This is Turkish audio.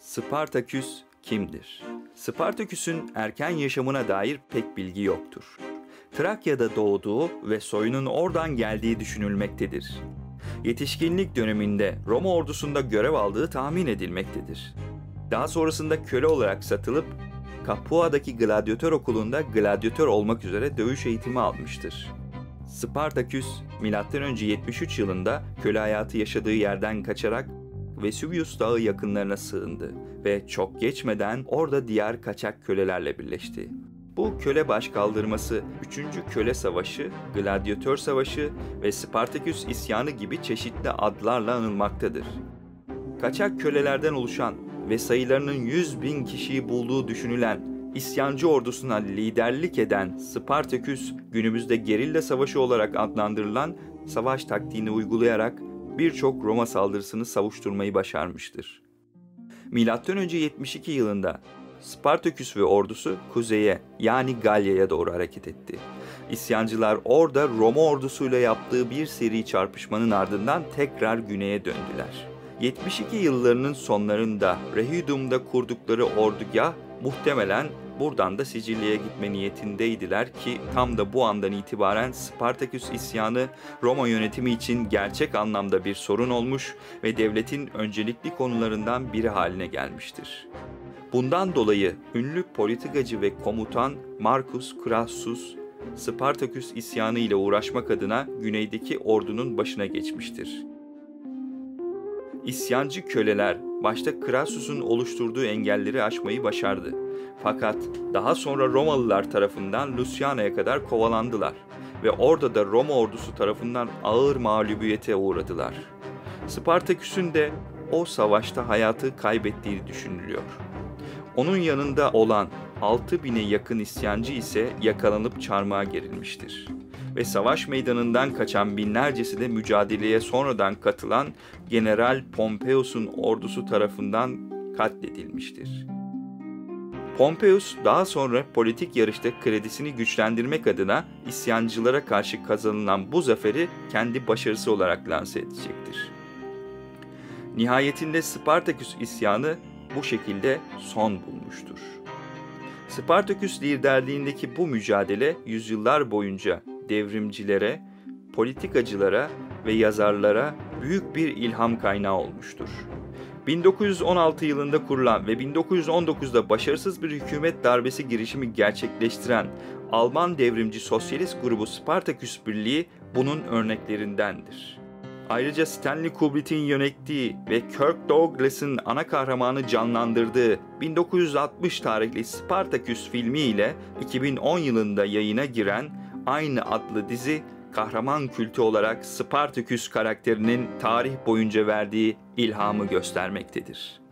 Spartaküs kimdir? Spartaküs'ün erken yaşamına dair pek bilgi yoktur. Trakya'da doğduğu ve soyunun oradan geldiği düşünülmektedir. Yetişkinlik döneminde Roma ordusunda görev aldığı tahmin edilmektedir. Daha sonrasında köle olarak satılıp Capua'daki gladyatör okulunda gladyatör olmak üzere dövüş eğitimi almıştır. Spartaküs, M.Ö. 73 yılında köle hayatı yaşadığı yerden kaçarak Vesuvius Dağı yakınlarına sığındı ve çok geçmeden orada diğer kaçak kölelerle birleşti. Bu köle başkaldırması 3. Köle Savaşı, Gladyatör Savaşı ve Spartaküs İsyanı gibi çeşitli adlarla anılmaktadır. Kaçak kölelerden oluşan ve sayılarının 100.000 kişiyi bulduğu düşünülen isyancı ordusuna liderlik eden Spartaküs, günümüzde gerilla savaşı olarak adlandırılan savaş taktiğini uygulayarak birçok Roma saldırısını savuşturmayı başarmıştır. M.Ö. 72 yılında Spartaküs ve ordusu kuzeye yani Galya'ya doğru hareket etti. İsyancılar orada Roma ordusuyla yaptığı bir seri çarpışmanın ardından tekrar güneye döndüler. 72 yıllarının sonlarında Rehidum'da kurdukları ordugah muhtemelen buradan da Sicilya'ya gitme niyetindeydiler ki tam da bu andan itibaren Spartaküs isyanı Roma yönetimi için gerçek anlamda bir sorun olmuş ve devletin öncelikli konularından biri haline gelmiştir. Bundan dolayı ünlü politikacı ve komutan Marcus Crassus, Spartaküs isyanı ile uğraşmak adına güneydeki ordunun başına geçmiştir. İsyancı köleler başta Crassus'un oluşturduğu engelleri aşmayı başardı. Fakat daha sonra Romalılar tarafından Luciana'ya kadar kovalandılar ve orada da Roma ordusu tarafından ağır mağlubiyete uğradılar. Spartaküs'ün de o savaşta hayatı kaybettiği düşünülüyor. Onun yanında olan 6.000'e yakın isyancı ise yakalanıp çarmıha gerilmiştir. Ve savaş meydanından kaçan binlercesi de mücadeleye sonradan katılan General Pompeius'un ordusu tarafından katledilmiştir. Pompeius daha sonra politik yarışta kredisini güçlendirmek adına isyancılara karşı kazanılan bu zaferi kendi başarısı olarak lanse edecektir. Nihayetinde Spartaküs isyanı bu şekilde son bulmuştur. Spartaküs liderliğindeki bu mücadele yüzyıllar boyunca devrimcilere, politikacılara ve yazarlara büyük bir ilham kaynağı olmuştur. 1916 yılında kurulan ve 1919'da başarısız bir hükümet darbesi girişimi gerçekleştiren Alman devrimci sosyalist grubu Spartaküs Birliği bunun örneklerindendir. Ayrıca Stanley Kubrick'in yönettiği ve Kirk Douglas'ın ana kahramanı canlandırdığı 1960 tarihli Spartaküs filmi ile 2010 yılında yayına giren aynı adlı dizi, kahraman kültü olarak Spartaküs karakterinin tarih boyunca verdiği ilhamı göstermektedir.